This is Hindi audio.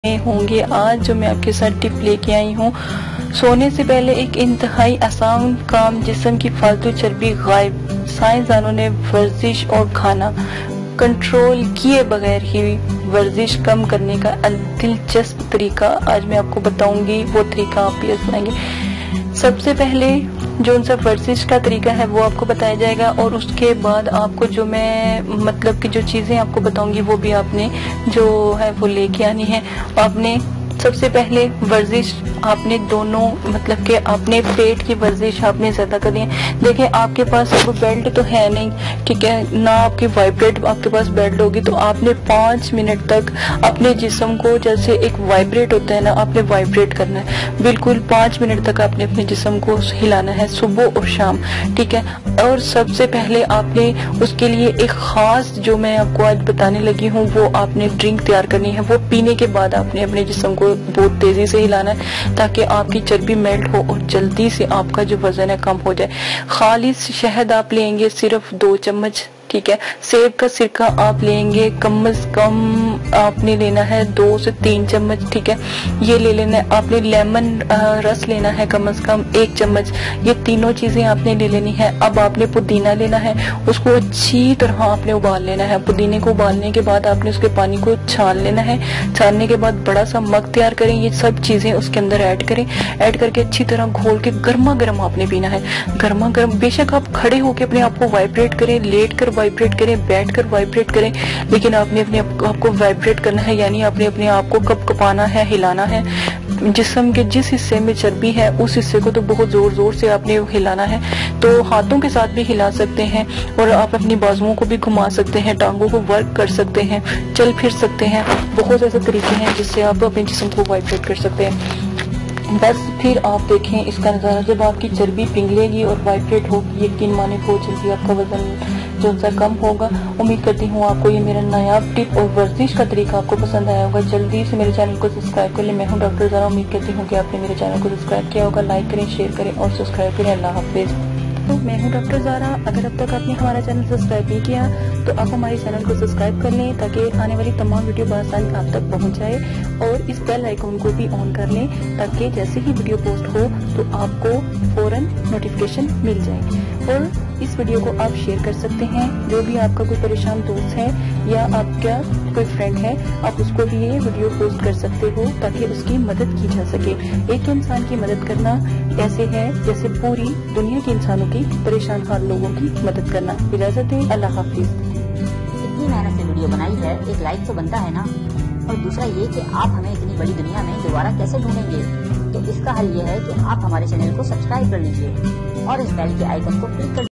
होंगे। आज जो मैं आपके साथ टिप लेके आई हूँ, सोने से पहले एक इंतहाई आसान काम, जिस्म की फालतू चर्बी गायब। साइंसदानों ने वर्जिश और खाना कंट्रोल किए बगैर ही वर्जिश कम करने का दिलचस्प तरीका आज मैं आपको बताऊंगी। वो तरीका आप भी आजमाएंगे। सबसे पहले जो उनसे वर्जिश का तरीका है वो आपको बताया जाएगा, और उसके बाद आपको जो मैं मतलब कि जो चीजें आपको बताऊंगी वो भी आपने जो है वो लेके आनी है। आपने सबसे पहले वर्जिश आपने दोनों मतलब कि आपने पेट की वर्जिश आपने ज्यादा करनी है। देखिए आपके पास वो बेल्ट तो है नहीं, ठीक है ना, आपकी वाइब्रेट आपके पास बेल्ट होगी, तो आपने 5 मिनट तक अपने जिस्म को, जैसे एक वाइब्रेट होता है ना, आपने वाइब्रेट करना है। बिल्कुल 5 मिनट तक आपने अपने जिस्म को हिलाना है, सुबह और शाम, ठीक है। और सबसे पहले आपने उसके लिए एक खास जो मैं आपको आज बताने लगी हूँ वो आपने ड्रिंक तैयार करनी है। वो पीने के बाद आपने अपने जिस्म को बहुत तेजी से हिलाना है ताकि आपकी चर्बी मेल्ट हो और जल्दी से आपका जो वजन है कम हो जाए। खालिस शहद आप लेंगे सिर्फ 2 चम्मच, ठीक है। सेब का सिरका आप लेंगे कम से कम आपने लेना है 2 से 3 चम्मच, ठीक है। ये ले लेना है आपने। लेमन रस लेना है कम से कम 1 चम्मच। ये तीनों चीजें आपने ले लेनी है। अब आपने पुदीना लेना है, उसको अच्छी तरह आपने उबाल लेना है। पुदीने को उबालने के बाद आपने उसके पानी को छान लेना है। छानने के बाद बड़ा सा मग तैयार करें, ये सब चीजें उसके अंदर ऐड करें। ऐड करके अच्छी तरह घोल के गर्मा गर्म आपने पीना है। गर्मा गर्म, बेशक आप खड़े होकर अपने आप को वाइब्रेट करें, लेट कर वाइब्रेट करें, बैठ कर वाइब्रेट करें, लेकिन आपने अपने आपको वाइब्रेट करना है, यानी आपने अपने आप को कपाना है, हिलाना है। जिस्म के जिस हिस्से में चर्बी है उस हिस्से को तो बहुत जोर जोर से आपने हिलाना है। तो हाथों के साथ भी हिला सकते हैं, और आप अपनी बाजुओं को भी घुमा सकते हैं, टांगों को वर्क कर सकते हैं, चल फिर सकते हैं। बहुत ऐसे तरीके हैं जिससे आप अपने जिस्म को वाइब्रेट कर सकते हैं। बस फिर आप देखें इसका नज़ारा, जब आपकी चर्बी पिघलेगी और वाइब्रेट होगी, यकीन माने बहुत जल्दी आपका वजन जो सा कम होगा। उम्मीद करती हूँ आपको ये मेरा नायाब टिप और वर्जिश का तरीका आपको पसंद आया होगा। जल्दी से मेरे चैनल को सब्सक्राइब कर लें। मैं हूँ डॉक्टर ज़ारा। उम्मीद करती हूँ कि आपने मेरे चैनल को सब्सक्राइब किया होगा। लाइक करें, शेयर करें और सब्सक्राइब करें। अल्लाह हाफिज़। तो मैं हूँ डॉक्टर ज़ारा। अगर अब तक आपने हमारा चैनल सब्सक्राइब नहीं किया तो आप हमारे चैनल को सब्सक्राइब कर लें ताकि आने वाली तमाम वीडियो बआसानी आप तक पहुँच जाए, और इस बेल आइकन को भी ऑन कर लें ताकि जैसे ही वीडियो पोस्ट हो तो आपको फौरन नोटिफिकेशन मिल जाए। और इस वीडियो को आप शेयर कर सकते हैं। जो भी आपका कोई परेशान दोस्त है या आपका कोई फ्रेंड है, आप उसको भी ये वीडियो पोस्ट कर सकते हो ताकि उसकी मदद की जा सके। एक इंसान की मदद करना ऐसे है जैसे पूरी दुनिया के इंसानों की परेशान हाल लोगों की मदद करना। इजाजत दें, अल्लाह हाफिज। इतनी मेहनत से वीडियो बनाई है, एक लाइक तो बनता है ना। और दूसरा ये कि आप हमें इतनी बड़ी दुनिया में दोबारा कैसे ढूंढेंगे, तो इसका हल ये है कि आप हमारे चैनल को सब्सक्राइब कर लीजिए और इस बेल के आइकन को क्लिक कर